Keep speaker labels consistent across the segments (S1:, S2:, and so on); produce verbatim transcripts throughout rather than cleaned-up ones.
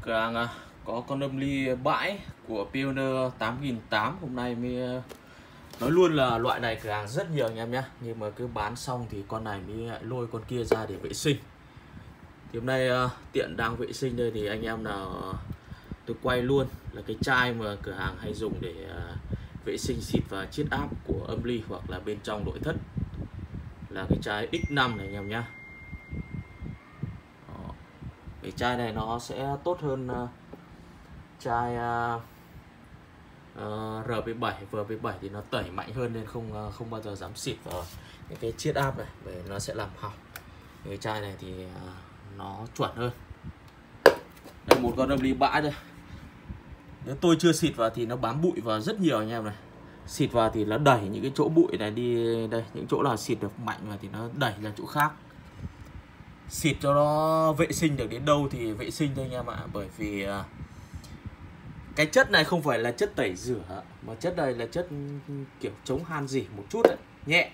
S1: Cửa hàng à, có con âm ly bãi của Pioneer tám nghìn tám trăm. Hôm nay mới nói luôn là loại này cửa hàng rất nhiều anh em nhé, nhưng mà cứ bán xong thì con này mới lại lôi con kia ra để vệ sinh. Thì hôm nay uh, tiện đang vệ sinh đây thì anh em nào uh, tôi quay luôn là cái chai mà cửa hàng hay dùng để uh, vệ sinh xịt và chiết áp của âm ly hoặc là bên trong nội thất, là cái chai X năm này anh em nhé. Cái chai này nó sẽ tốt hơn uh, chai uh, uh, R P bảy. R P bảy thì nó tẩy mạnh hơn nên không uh, không bao giờ dám xịt vào những cái chiết áp này, bởi nó sẽ làm hỏng. Cái chai này thì uh, nó chuẩn hơn. Đây, một con âm ly bãi đây. Nếu tôi chưa xịt vào thì nó bám bụi vào rất nhiều anh em này. Xịt vào thì nó đẩy những cái chỗ bụi này đi đây, những chỗ nào xịt được mạnh vào thì nó đẩy ra chỗ khác. Xịt cho nó vệ sinh được đến đâu thì vệ sinh thôi anh em ạ. Bởi vì cái chất này không phải là chất tẩy rửa, mà chất này là chất kiểu chống han rỉ một chút đấy, nhẹ.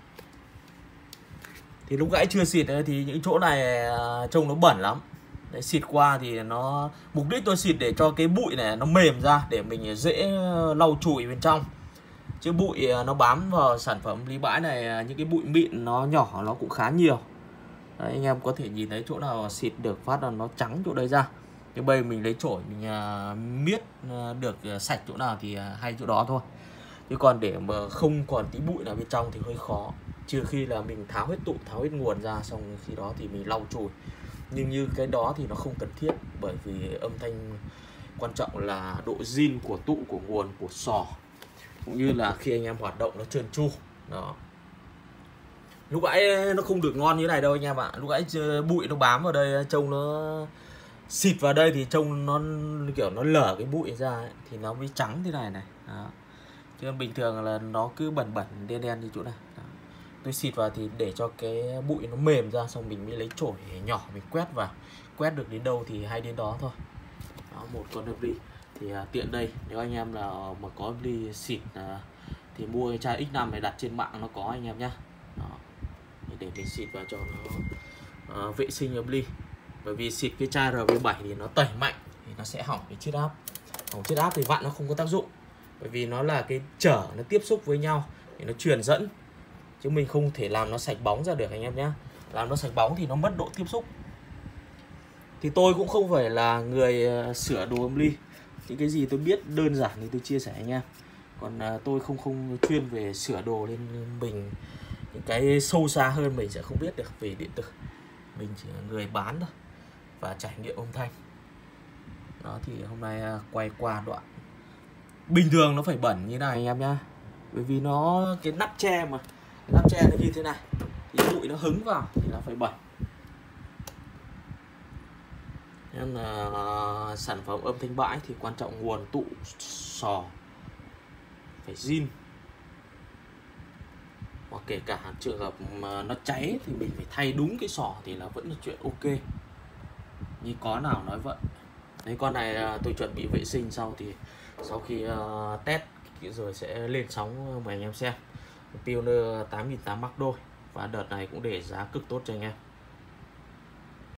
S1: Thì lúc nãy chưa xịt ấy, thì những chỗ này trông nó bẩn lắm. Đấy, xịt qua thì nó, mục đích tôi xịt để cho cái bụi này nó mềm ra để mình dễ lau chùi bên trong. Chứ bụi nó bám vào sản phẩm ly bãi này, những cái bụi mịn nó nhỏ nó cũng khá nhiều. Đấy, anh em có thể nhìn thấy chỗ nào xịt được phát là nó trắng chỗ đấy ra. Nhưng bây mình lấy chổi mình uh, miết uh, được uh, sạch chỗ nào thì uh, hay chỗ đó thôi. Chứ còn để mà không còn tí bụi nào bên trong thì hơi khó. Trừ khi là mình tháo hết tụ, tháo hết nguồn ra, xong khi đó thì mình lau chùi. Nhưng như cái đó thì nó không cần thiết, bởi vì âm thanh quan trọng là độ zin của tụ, của nguồn, của sò, cũng như là khi anh em hoạt động nó trơn tru. Đó. Lúc nãy nó không được ngon như này đâu anh em ạ. Lúc nãy bụi nó bám vào đây, trông nó xịt vào đây thì trông nó kiểu nó lở cái bụi ra ấy, thì nó mới trắng thế này này. Đó. Chứ bình thường là nó cứ bẩn bẩn đen đen như chỗ này. Đó. Tôi xịt vào thì để cho cái bụi nó mềm ra, xong mình mới lấy chổi nhỏ mình quét vào. Quét được đến đâu thì hay đến đó thôi. Đó, một con âm ly thì à, tiện đây. Nếu anh em nào mà có âm ly xịt à, thì mua cái chai X năm này, đặt trên mạng nó có anh em nhé. Để mình xịt vào cho nó uh, vệ sinh âm ly. Bởi vì xịt cái chai R P bảy thì nó tẩy mạnh thì nó sẽ hỏng cái chiết áp. Hỏng chiết áp thì vặn nó không có tác dụng, bởi vì nó là cái chở nó tiếp xúc với nhau thì nó truyền dẫn, chứ mình không thể làm nó sạch bóng ra được anh em nhé. Làm nó sạch bóng thì nó mất độ tiếp xúc. Thì tôi cũng không phải là người uh, sửa đồ âm ly. Những cái gì tôi biết đơn giản thì tôi chia sẻ anh em. Còn uh, tôi không không chuyên về sửa đồ, nên mình những cái sâu xa hơn mình sẽ không biết được về điện tử. Mình chỉ là người bán thôi và trải nghiệm âm thanh. Đó, thì hôm nay quay qua đoạn bình thường nó phải bẩn như này anh em nhá. Bởi vì nó cái nắp tre mà, cái nắp tre nó như thế này thì bụi nó hứng vào thì nó phải bẩn. Nên là sản phẩm âm thanh bãi thì quan trọng nguồn tụ sò phải zin. Hoặc kể cả trường hợp mà nó cháy thì mình phải thay đúng cái sỏ thì là vẫn là chuyện ok. Như có nào nói vậy. Đấy, con này tôi chuẩn bị vệ sinh sau thì sau khi uh, test rồi sẽ lên sóng mời anh em xem. Pioneer tám nghìn tám trăm mắc đôi, và đợt này cũng để giá cực tốt cho anh em.